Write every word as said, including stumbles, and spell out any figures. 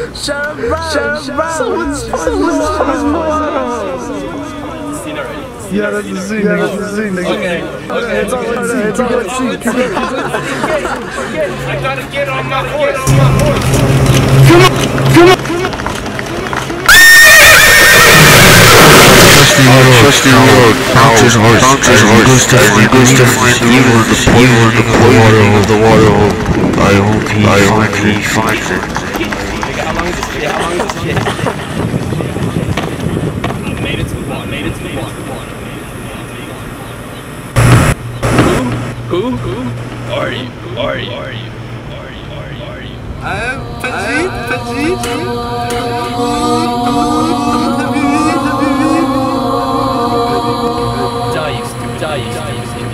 Someone's Yeah, that's the scene, that's the scene. Okay, okay. It's all that scene, it's all that scene. I gotta get on my horse. Come on, come on, come on. Trusty road, bounces horse, bounces horse, goes to find, goes to find evil, the evil, the poison of the water hole. I hope he, I hope he finds it. How long is this shit? How long is this shit? I made it to the one, made it to the one. Who? Who? Are you? Are you? Are you? Are you? Are you? Are you? I'm Petit, Petit. Die, you stupid. Die, you stupid.